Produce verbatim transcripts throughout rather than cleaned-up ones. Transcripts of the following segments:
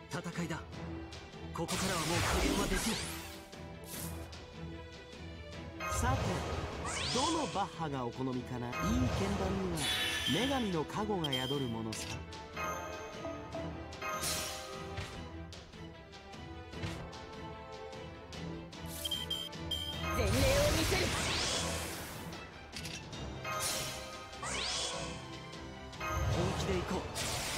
戦いだ。ここからはもう加減はできない。 さて、どのバッハがお好みかな。いい鍵盤には女神の加護が宿るものさ。 前例を見せる。 本気で行こう。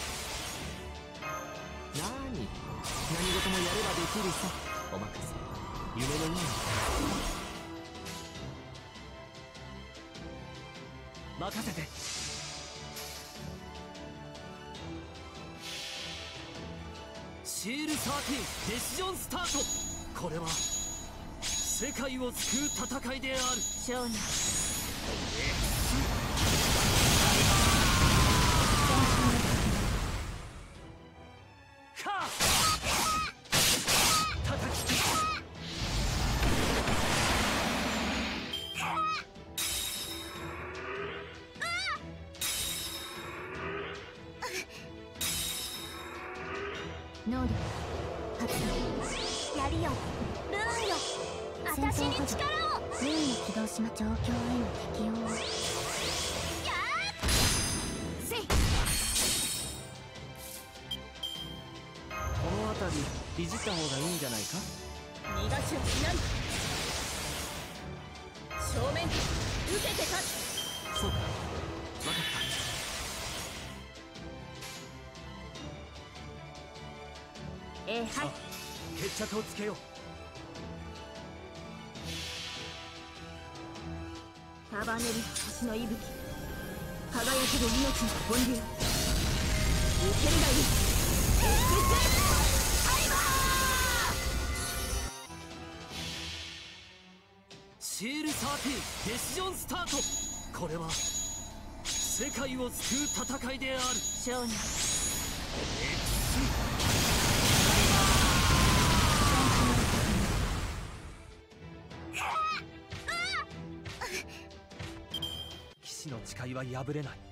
なーに、何事もやればできるさ。お任せ。夢のように。 任せて。シールサーティーンデシジョンスタート。これは世界を救う戦いである。 少年か叩きつけ。 能力発動。やりよルーンよ、私に力を。ルーンを起動しま。状況への適応を。やーせい。 この辺りいじった方がいいんじゃないか。 逃がしはしない。正面受けて立つ。 そうか、分かった。 えー、はい。 決着をつけよう。 束ねる星の息吹、輝ける命の本流。受けるがいい。エクスタイバー。 シールサーティーンデシジョンスタート。これは世界を救う戦いである。 少年騎士の誓いは破れない。